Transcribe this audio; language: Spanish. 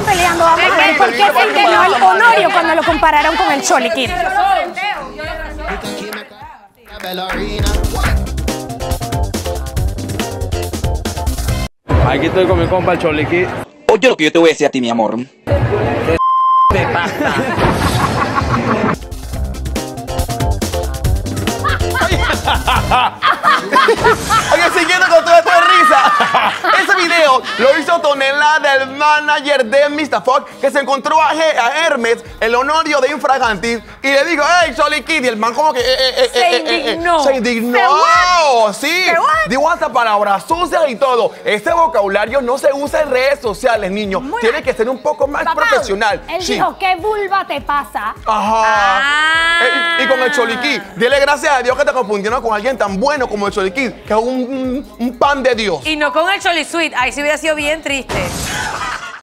peleando. Vamos a ver por qué se indignó el Honorio cuando lo compararon con el Choli Kid. Aquí estoy con mi compa el Choli Kid. Oye, lo que yo te voy a decir a ti, mi amor. ¿Qué pasa? Oye, siguiendo con todo esto de risa. Ese video lo hizo Tonela, del manager de Mr. Fox, que se encontró a Hermes, el Honorio de Infraganti, y le dijo, hey, Choli Kid, y el man como que... Se indignó. Se indignó. Sí. Digo hasta palabras sucias y todo. Este vocabulario no se usa en redes sociales, niños. Tiene que ser un poco más profesional. Él Sí. dijo, ¿qué vulva te pasa? Ajá. Y con el Choli Kid, dile gracias a Dios que te confundieron con alguien tan bueno como el Choli Kid, que es un pan de Dios. Y no con el Choli Sweet, ahí sí hubiera sido bien triste.